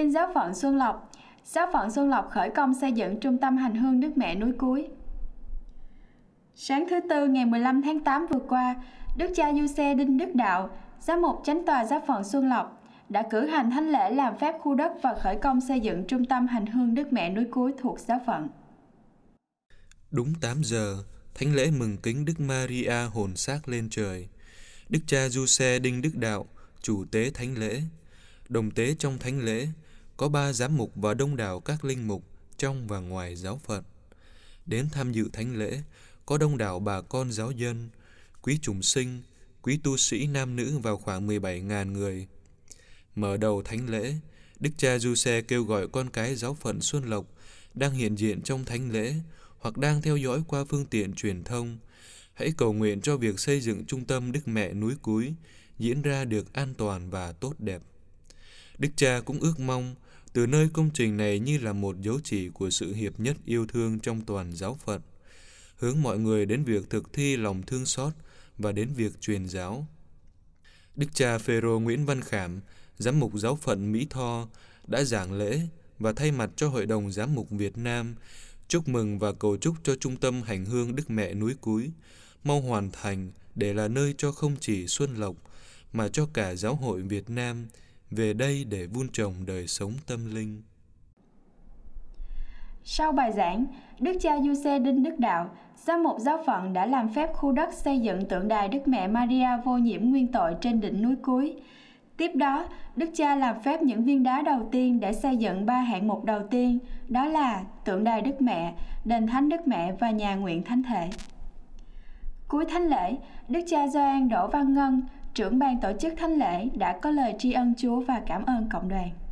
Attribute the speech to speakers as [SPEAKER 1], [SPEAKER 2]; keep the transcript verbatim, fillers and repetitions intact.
[SPEAKER 1] tin giáo phận Xuân Lộc. Giáo phận Xuân Lộc khởi công xây dựng trung tâm hành hương Đức Mẹ núi Cuối. Sáng thứ Tư ngày mười lăm tháng tám vừa qua, Đức cha Du Xe Đinh Đức Đạo, giám mục chánh tòa giáo phận Xuân Lộc, đã cử hành thánh lễ làm phép khu đất và khởi công xây dựng trung tâm hành hương Đức Mẹ núi Cuối thuộc giáo phận.
[SPEAKER 2] Đúng tám giờ, thánh lễ mừng kính Đức Maria hồn xác lên trời. Đức cha Du Xe Đinh Đức Đạo, chủ tế thánh lễ. Đồng tế trong thánh lễ có ba giám mục và đông đảo các linh mục trong và ngoài giáo phận. Đến tham dự thánh lễ có đông đảo bà con giáo dân, quý chủng sinh, quý tu sĩ nam nữ vào khoảng mười bảy nghìn người. Mở đầu thánh lễ, Đức cha Du Xe kêu gọi con cái giáo phận Xuân Lộc đang hiện diện trong thánh lễ hoặc đang theo dõi qua phương tiện truyền thông, hãy cầu nguyện cho việc xây dựng trung tâm Đức Mẹ núi Cuối diễn ra được an toàn và tốt đẹp. Đức cha cũng ước mong từ nơi công trình này như là một dấu chỉ của sự hiệp nhất yêu thương trong toàn giáo phận, hướng mọi người đến việc thực thi lòng thương xót và đến việc truyền giáo. Đức cha Phêrô Nguyễn Văn Khảm, giám mục giáo phận Mỹ Tho, đã giảng lễ và thay mặt cho Hội đồng Giám mục Việt Nam chúc mừng và cầu chúc cho trung tâm hành hương Đức Mẹ núi Cuối mau hoàn thành để là nơi cho không chỉ Xuân Lộc mà cho cả giáo hội Việt Nam về đây để vun trồng đời sống tâm linh.
[SPEAKER 1] Sau bài giảng, Đức cha Du Xe Đinh Đức Đạo, giám mục giáo phận đã làm phép khu đất xây dựng tượng đài Đức Mẹ Maria vô nhiễm nguyên tội trên đỉnh núi Cuối. Tiếp đó, Đức cha làm phép những viên đá đầu tiên để xây dựng ba hạng mục đầu tiên, đó là tượng đài Đức Mẹ, đền thánh Đức Mẹ và nhà nguyện thánh thể. Cuối thánh lễ, Đức cha Gioan Đỗ Văn Ngân, trưởng ban tổ chức thánh lễ đã có lời tri ân Chúa và cảm ơn cộng đoàn.